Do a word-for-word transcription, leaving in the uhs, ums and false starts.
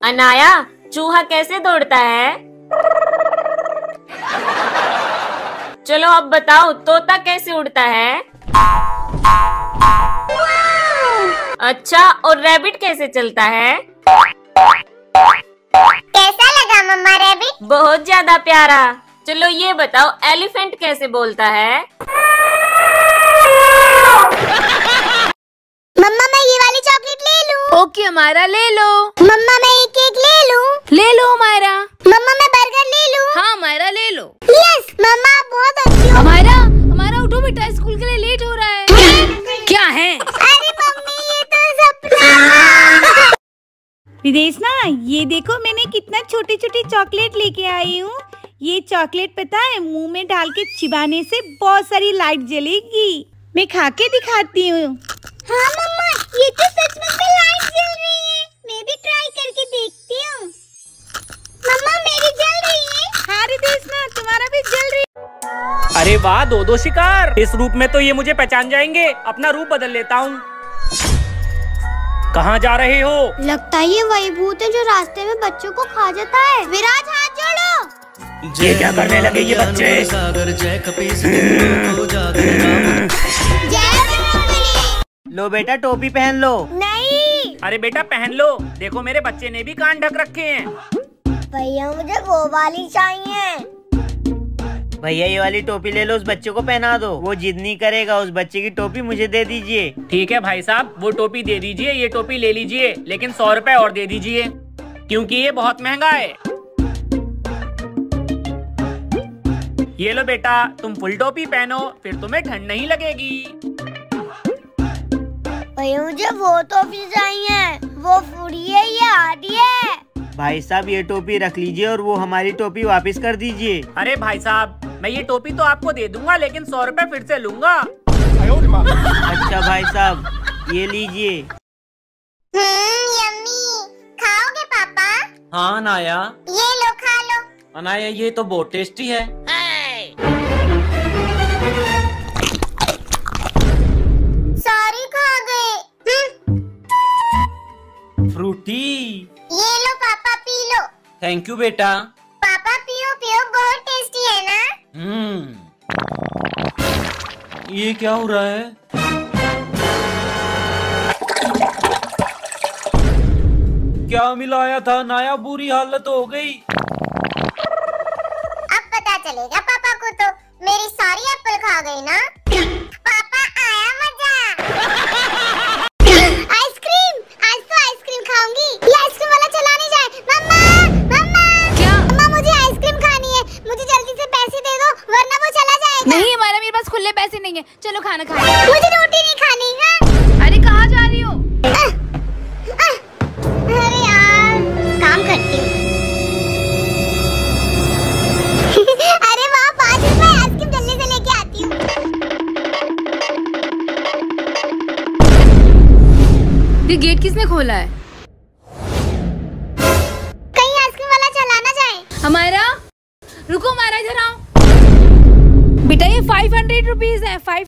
अनाया, चूहा कैसे दौड़ता है? चलो अब बताओ, तोता कैसे उड़ता है? अच्छा, और रैबिट कैसे चलता है? कैसा लगा मम्मा रैबिट? बहुत ज्यादा प्यारा। चलो ये बताओ, एलिफेंट कैसे बोलता है? मम्मा मैं ये वाली चॉकलेट ले लूं? ओके हमारा, ले लो। मम्मा मैं एक केक ले लूं? ले लो हमारा। मम्मा मैं बर्गर ले लूं? हाँ हमारा, ले लो। यस मम्मा, आप बहुत अच्छी हो। हमारा हमारा उठो बेटा, स्कूल के लिए लेट हो रहा है। क्या है? अरे मम्मी ये तो सपना। विदेशना, ये देखो मैंने कितना छोटी छोटी चॉकलेट लेके आई हूँ। ये चॉकलेट पता है, मुंह में डाल के चिबाने से बहुत सारी लाइट जलेगी। मैं खा के दिखाती हूँ। हाँ मम्मा, ये तो सच में लाइट जल रही है। मैं भी ट्राई करके देखती हूँ। मम्मा मेरी जल रही है। हाँ विदेशना, तुम्हारा भी जल रही है। अरे वाह, दो दो शिकार। इस रूप में तो ये मुझे पहचान जाएंगे। अपना रूप बदल लेता हूँ। कहाँ जा रहे हो? लगता है ये वही भूत है जो रास्ते में बच्चों को खा जाता है। विराज हाथ जोड़ो। ये क्या करने लगे ये बच्चे? लो बेटा, टोपी पहन लो। नहीं अरे बेटा पहन लो। देखो मेरे बच्चे ने भी कान ढक रखे हैं। भैया, मुझे वो वाली चाहिए। भैया ये वाली टोपी ले लो, उस बच्चे को पहना दो। वो जिद नहीं करेगा। उस बच्चे की टोपी मुझे दे दीजिए। ठीक है भाई साहब, वो टोपी दे दीजिए, ये टोपी ले लीजिए, लेकिन सौ रुपए और दे दीजिए, क्योंकि ये बहुत महंगा है। ये लो बेटा, तुम फुल टोपी पहनो, फिर तुम्हें ठंड नहीं लगेगी। भैया मुझे वो टोपी चाहिए। वो फूडी है या आधी है? भाई साहब ये टोपी रख लीजिए और वो हमारी टोपी वापस कर दीजिए। अरे भाई साहब, मैं ये टोपी तो आपको दे दूंगा, लेकिन सौ रुपए फिर से लूंगा। अच्छा भाई साहब, ये लीजिए। Hmm, yummy. खाओगे पापा? हाँ अनाया। ये लो, खा लो। अनाया ये तो बहुत टेस्टी है। सारी खा गए। फ्रूटी। ये लो पापा, पी लो। थैंक यू बेटा। पापा पियो पियो, बहुत टेस्टी है ना? हम्म, ये क्या हो रहा है? क्या मिलाया था नाया? बुरी हालत हो गई। अब पता चलेगा पापा को तो। मेरी सारी एप्पल खा गई ना। पापा आया मजा। आइसक्रीम, आज तो आइसक्रीम खाऊंगी। ये आइसक्रीम वाला चला नहीं जाए। मम्मा मम्मा क्या? मम्मा मुझे आइसक्रीम खानी है। मुझे जल्दी से पैसे दे दो, वरना वो चला जाएगा। नहीं हमारा, मेरे पास खुले पैसे नहीं है। चलो खाना खाए। मुझे रोटी नहीं खानी। हाँ? अरे कहाँ जा रही हो? अह, अह, अरे यार, काम करती हूँ। अरे वाह, पाँच रुपए। आइसक्रीम जल्दी से लेके आती हूँ। ये गेट किसने खोला है? कहीं आइसक्रीम वाला चला ना जाए। हमारा, रुको हमारा, इधर आओ। बेटा ये फाइव हंड्रेड रुपीज है। फाइव